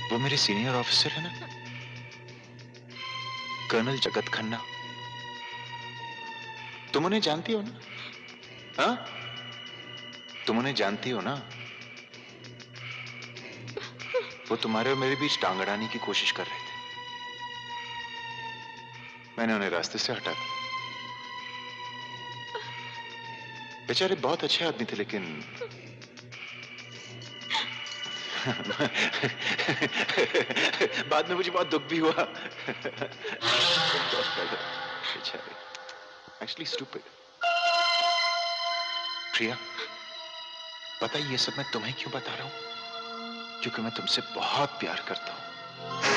वो मेरे senior officer है ना, कर्नल जगत खन्ना। तुम उन्हें जानती हो ना? हाँ, तुम उन्हें जानती हो ना? वो तुम्हारे और मेरे बीच टांग अड़ाने की कोशिश कर रहे थे। मैंने उन्हें रास्ते से हटा दिया। बेचारे बहुत अच्छे आदमी थे, लेकिन बाद में मुझे बहुत दुख भी हुआ। बेचारे, एक्चुअली स्टूपिड। प्रिया, पता है ये सब मैं तुम्हें क्यों बता रहा हूं? क्योंकि मैं तुमसे बहुत प्यार करता हूं।